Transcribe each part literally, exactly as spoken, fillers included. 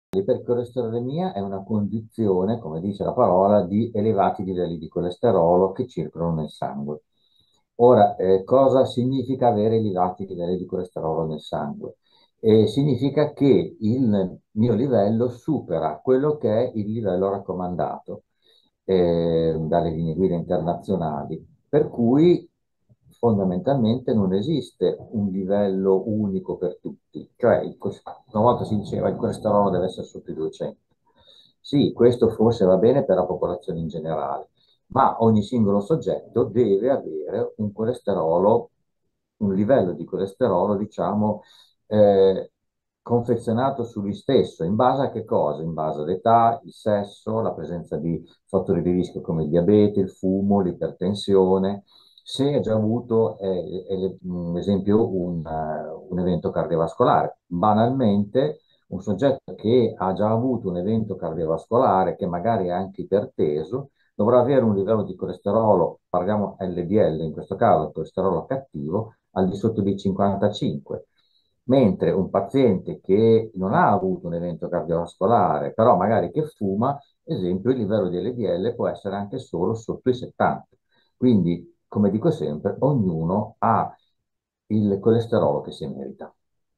L'ipercolesterolemia è una condizione, come dice la parola, di elevati livelli di colesterolo che circolano nel sangue. Ora, eh, cosa significa avere elevati livelli di colesterolo nel sangue? Eh, significa che il mio livello supera quello che è il livello raccomandato eh, dalle linee guida internazionali, per cui fondamentalmente non esiste un livello unico per tutti, cioè il cos- una volta si diceva il colesterolo deve essere sotto i duecento. Sì, questo forse va bene per la popolazione in generale, ma ogni singolo soggetto deve avere un colesterolo, un livello di colesterolo, diciamo, eh, confezionato su lui stesso, in base a che cosa? In base all'età, il sesso, la presenza di fattori di rischio come il diabete, il fumo, l'ipertensione, se ha già avuto, eh, eh, un esempio, un, eh, un evento cardiovascolare. Banalmente, un soggetto che ha già avuto un evento cardiovascolare, che magari è anche iperteso, dovrà avere un livello di colesterolo, parliamo L D L in questo caso, il colesterolo cattivo, al di sotto dei cinquantacinque. Mentre un paziente che non ha avuto un evento cardiovascolare, però magari che fuma, esempio, il livello di L D L può essere anche solo sotto i settanta. Quindi, come dico sempre, ognuno ha il colesterolo che si merita.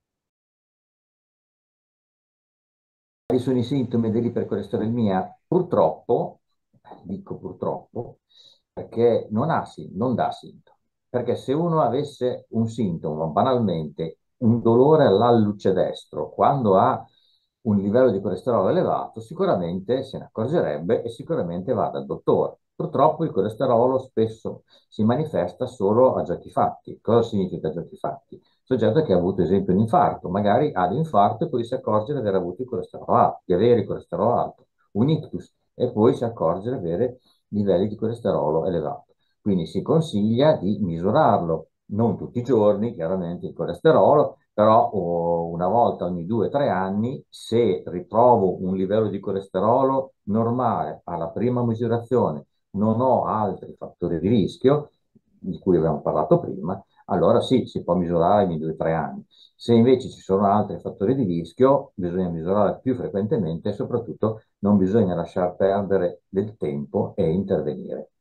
Quali sono i sintomi dell'ipercolesterolemia? Purtroppo, dico purtroppo, perché non ha, sin- non dà sintomi. Perché se uno avesse un sintomo, banalmente un dolore all'alluce destro, quando ha un livello di colesterolo elevato, sicuramente se ne accorgerebbe e sicuramente va dal dottore. Purtroppo il colesterolo spesso si manifesta solo a giochi fatti. Cosa significa giochi fatti? Soggetto che ha avuto, esempio, un infarto, magari ha l'infarto e poi si accorge di aver avuto il colesterolo alto, di avere il colesterolo alto, un ictus, e poi si accorge di avere livelli di colesterolo elevato. Quindi si consiglia di misurarlo, non tutti i giorni, chiaramente il colesterolo, però oh, una volta ogni due o tre anni, se ritrovo un livello di colesterolo normale alla prima misurazione, non ho altri fattori di rischio, di cui abbiamo parlato prima, allora sì, si può misurare ogni due o tre anni. Se invece ci sono altri fattori di rischio, bisogna misurare più frequentemente e soprattutto non bisogna lasciar perdere del tempo e intervenire.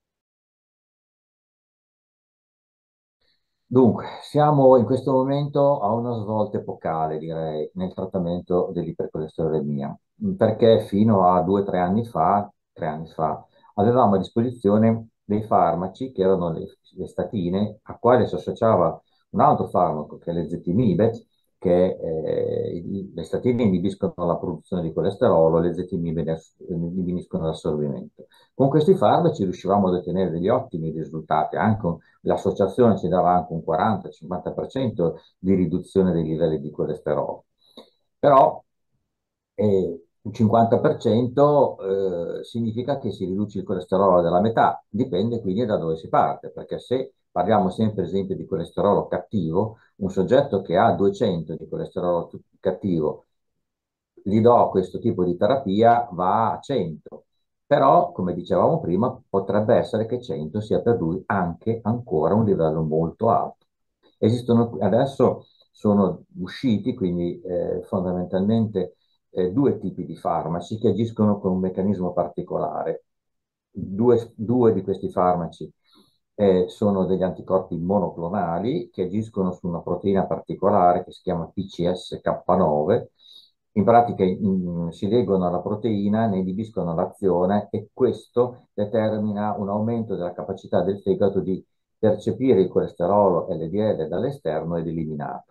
Dunque, siamo in questo momento a una svolta epocale, direi, nel trattamento dell'ipercolesterolemia, perché fino a due o tre anni fa, tre anni fa, avevamo a disposizione dei farmaci che erano le, le statine, a quali si associava un altro farmaco che è l'ezetimibe, che eh, i- le statine inibiscono la produzione di colesterolo, l'ezetimibe ne ass- inibiscono l'assorbimento. Con questi farmaci riuscivamo ad ottenere degli ottimi risultati, anche l'associazione ci dava anche un quaranta-cinquanta per cento di riduzione dei livelli di colesterolo. Però eh, un cinquanta per cento eh, significa che si riduce il colesterolo della metà, dipende quindi da dove si parte, perché se parliamo sempre, ad esempio, di colesterolo cattivo, un soggetto che ha duecento di colesterolo cattivo, gli do questo tipo di terapia, va a cento. Però, come dicevamo prima, potrebbe essere che cento sia per lui anche ancora un livello molto alto. Esistono adesso, sono usciti quindi eh, fondamentalmente eh, due tipi di farmaci che agiscono con un meccanismo particolare. Due, due di questi farmaci eh, sono degli anticorpi monoclonali che agiscono su una proteina particolare che si chiama P C S K nove. In pratica in- si legano alla proteina, ne inibiscono l'azione e questo determina un aumento della capacità del fegato di percepire il colesterolo L D L dall'esterno ed eliminarlo.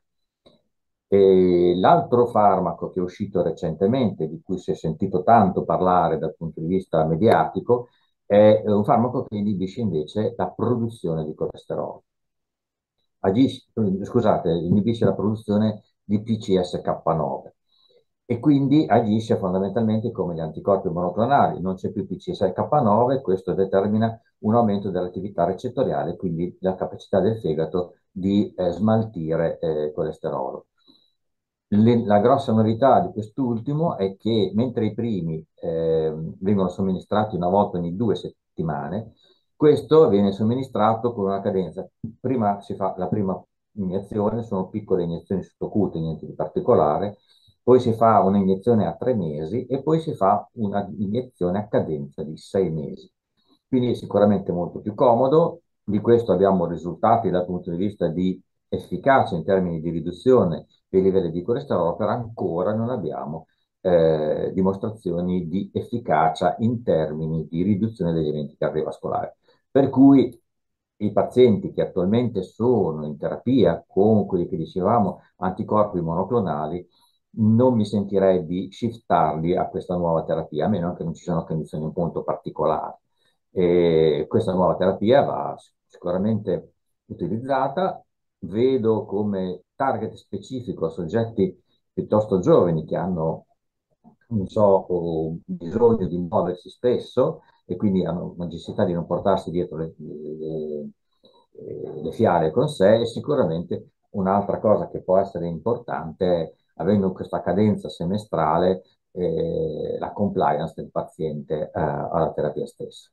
E l'altro farmaco che è uscito recentemente, di cui si è sentito tanto parlare dal punto di vista mediatico, è un farmaco che inibisce invece la produzione di colesterolo. Agisce, scusate, inibisce la produzione di P C S K nove e quindi agisce fondamentalmente come gli anticorpi monoclonali. Non c'è più P C S K nove, questo determina un aumento dell'attività recettoriale, quindi la capacità del fegato di eh, smaltire eh, colesterolo. Le- la grossa novità di quest'ultimo è che mentre i primi ehm, vengono somministrati una volta ogni due settimane, questo viene somministrato con una cadenza. Prima si fa la prima iniezione, sono piccole iniezioni sottocute, niente di particolare, poi si fa un'iniezione a tre mesi e poi si fa una iniezione a cadenza di sei mesi. Quindi è sicuramente molto più comodo. Di questo abbiamo risultati dal punto di vista di efficacia in termini di riduzione dei livelli di colesterolo, però ancora non abbiamo eh, dimostrazioni di efficacia in termini di riduzione degli eventi cardiovascolari. Per cui i pazienti che attualmente sono in terapia con quelli che dicevamo anticorpi monoclonali, non mi sentirei di shiftarli a questa nuova terapia, a meno che non ci siano condizioni un punto particolari. E questa nuova terapia va sicuramente utilizzata, vedo come target specifico soggetti piuttosto giovani che hanno, non so, bisogno di muoversi spesso e quindi hanno necessità di non portarsi dietro le, le, le fiale con sé. E sicuramente un'altra cosa che può essere importante è, avendo questa cadenza semestrale, eh, la compliance del paziente eh, alla terapia stessa.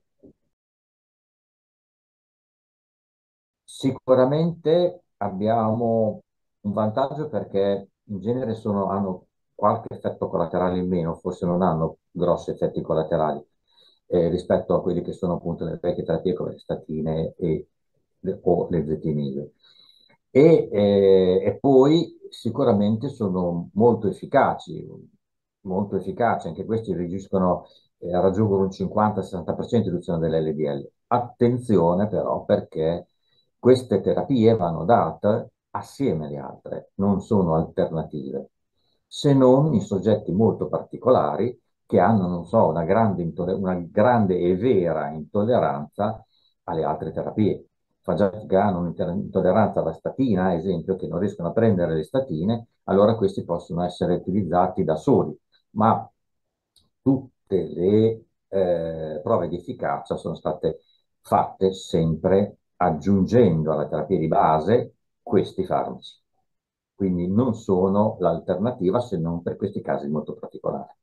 Sicuramente abbiamo un vantaggio perché in genere sono- hanno qualche effetto collaterale in meno, forse non hanno grossi effetti collaterali eh, rispetto a quelli che sono appunto le vecchie terapie come le statine e, le- o le zetimide. E, eh, e poi sicuramente sono molto efficaci, molto efficaci, anche questi reagiscono, eh, raggiungono un cinquanta-sessanta per cento di riduzione dell'L D L. Attenzione però perché queste terapie vanno date assieme alle altre, non sono alternative, se non in soggetti molto particolari che hanno, non so, una grande, intoller- una grande e vera intolleranza alle altre terapie. Soggetti che hanno un'intolleranza alla statina, ad esempio, che non riescono a prendere le statine, allora questi possono essere utilizzati da soli, ma tutte le eh, prove di efficacia sono state fatte sempre aggiungendo alla terapia di base questi farmaci. Quindi non sono l'alternativa se non per questi casi molto particolari.